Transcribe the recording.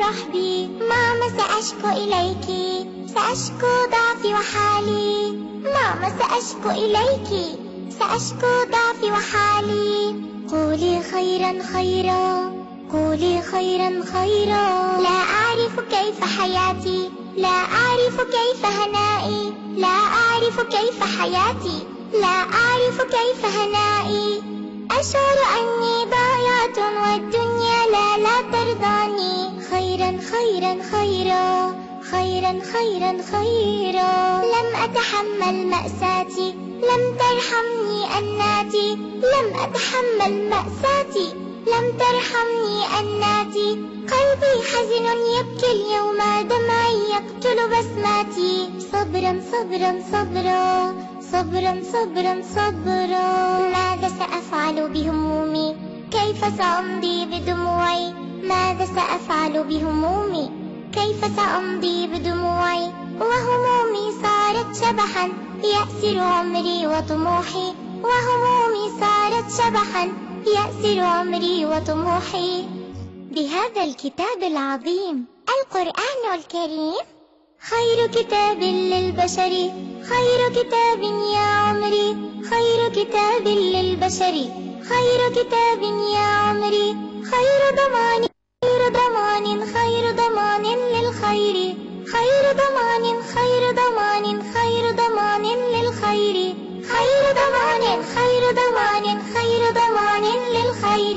رحبي. ماما سأشكو إليك، سأشكو ضعفي وحالي. ماما سأشكو إليك، سأشكو ضعفي وحالي. قولي خيرا خيرا، قولي خيرا خيرا. لا أعرف كيف حياتي، لا أعرف كيف هنائي، لا أعرف كيف حياتي، لا أعرف كيف هنائي. أشعر أني ضائعة والدنيا لا ترضاني. خيرا خيرا خيرا، خيرا خيرا خيرا. لم أتحمل مأساتي، لم ترحمني أناتي، لم أتحمل مأساتي، لم ترحمني أناتي. قلبي حزن يبكي اليوم، دمعي يقتل بسماتي. صبرا صبرا صبرا، صبرا صبرا صبرا. ماذا سأفعل بهمومي، كيف سأمضي بدموعي؟ ماذا سأفعل بهمومي، كيف سأمضي بدموعي؟ وهمومي صارت شبحا يأسر عمري وطموحي، وهمومي صارت شبحا يأسر عمري وطموحي. بهذا الكتاب العظيم القرآن الكريم، خير كتاب للبشر، خير كتاب يا عمري، خير كتاب للبشر، خير كتاب يا عمري. خير ضمان، خير ضمان، خير ضمان للخير، خير ضمان، خير ضمان، خير ضمان للخير، خير ضمان، خير ضمان، خير ضمان للخير.